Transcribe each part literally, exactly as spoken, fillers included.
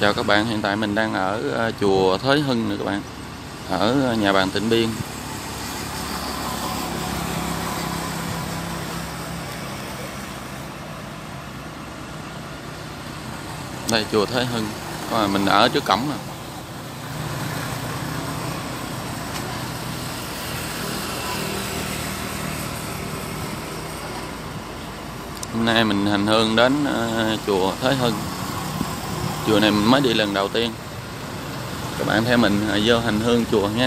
Chào các bạn, hiện tại mình đang ở chùa Thới Hưng nữa các bạn, ở nhà bàn Tịnh Biên. Đây chùa Thới Hưng, mình ở trước cổng rồi. Hôm nay mình hành hương đến uh, chùa Thới Hưng. Chùa này mình mới đi lần đầu tiên. Các bạn theo mình uh, vô hành hương chùa nha.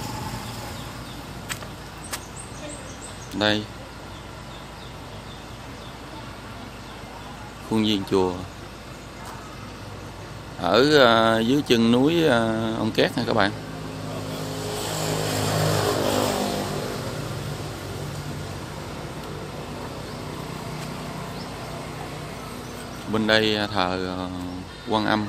Đây khuôn viên chùa ở uh, dưới chân núi uh, Ông Két nha các bạn. Bên đây thờ uh, Quan Âm.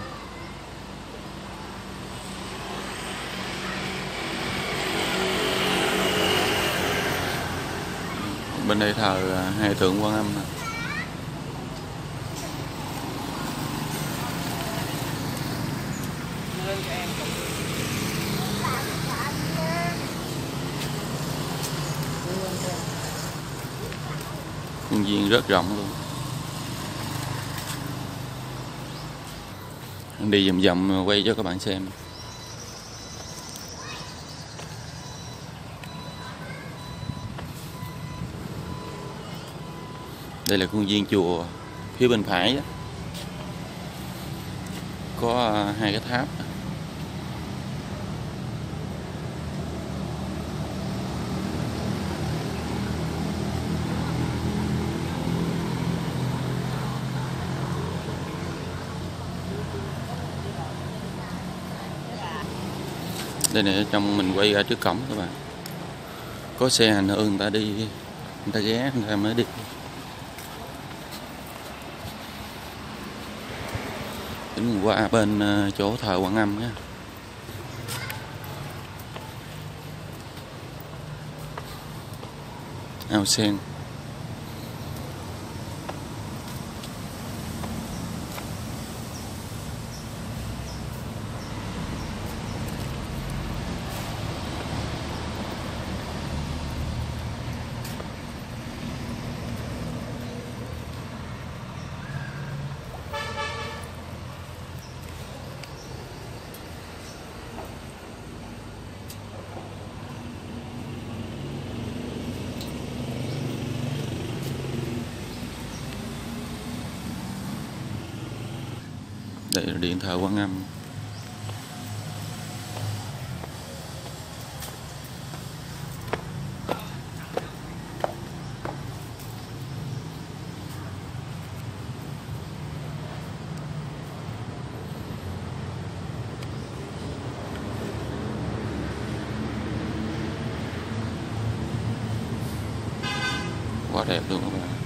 Bên đây thờ uh, hai tượng Quan Âm. Khuôn viên rất rộng luôn. Đi vòng vòng quay cho các bạn xem. Đây là khuôn viên chùa, phía bên phải đó, có hai cái tháp. Đây này, trong mình quay ra trước cổng các bạn, có xe hành hương người ta đi, người ta ghé người ta mới đi. Tính qua bên chỗ thờ Quan Âm nha. Ao sen. Đây là điện thờ Quan Âm. Quá đẹp luôn các bạn.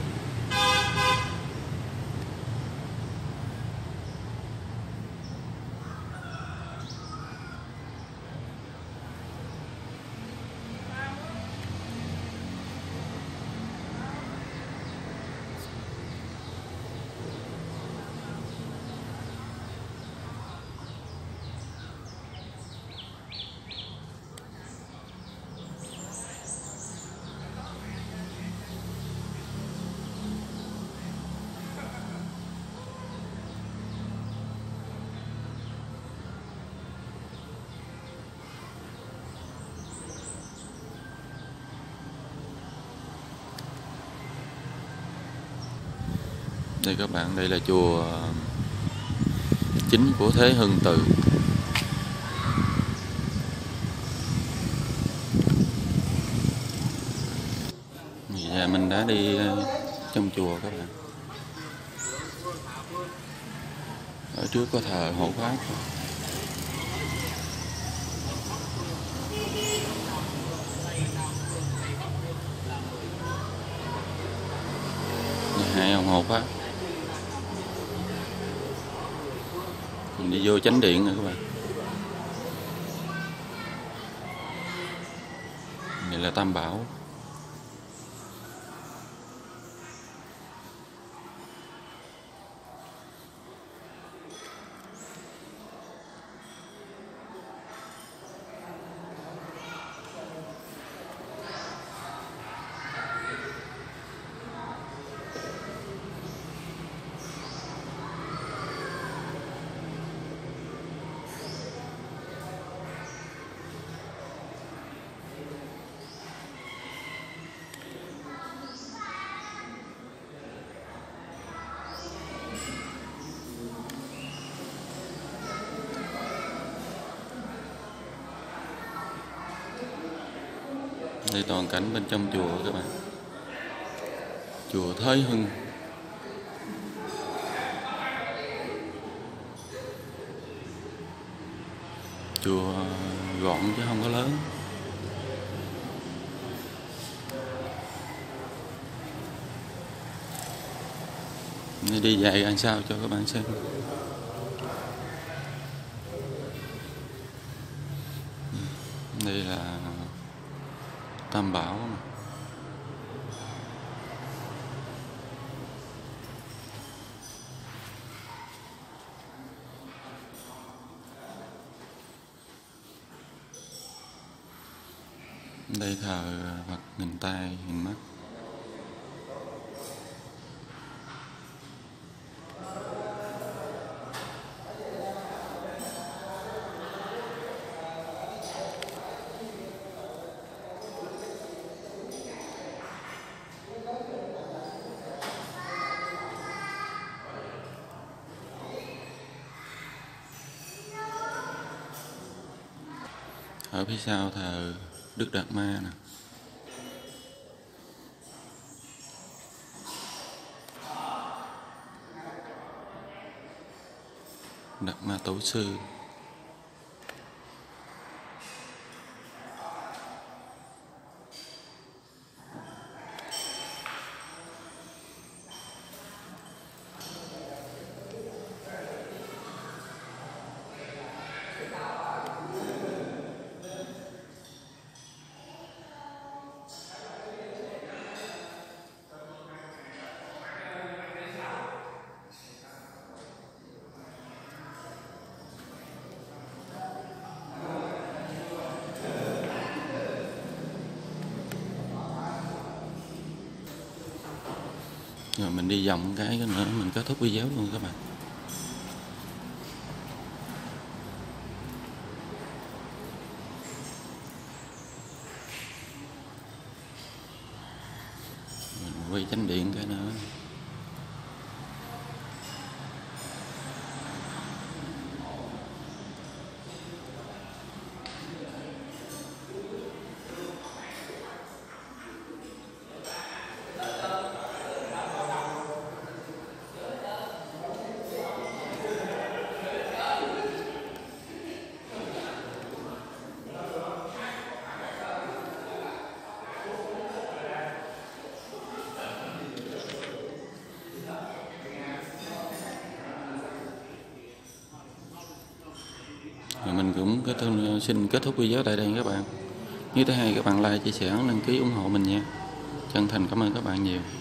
Đây các bạn, đây là chùa chính của Thế Hưng Từ. Giờ mình đã đi trong chùa các bạn. Ở trước có thờ Hộ Pháp. Hai ông Hộ Pháp. Mình đi vô chánh điện rồi các bạn. Này là Tam Bảo. Đây toàn cảnh bên trong chùa các bạn. Chùa Thới Hưng. Chùa gọn chứ không có lớn. Đi đi dạy làm sao cho các bạn xem. Đây là Tam Bảo mà. Đây thờ Phật nghìn tay nghìn mắt. Ở phía sau thờ Đức Đạt Ma nè. Đạt Ma Tổ sư. Rồi mình đi vòng cái nữa mình kết thúc video luôn các bạn. Mình quay chánh điện cái nữa. Rồi mình cũng kết thúc, xin kết thúc video tại đây các bạn. Nếu thấy hay các bạn like, chia sẻ, đăng ký ủng hộ mình nha. Chân thành cảm ơn các bạn nhiều.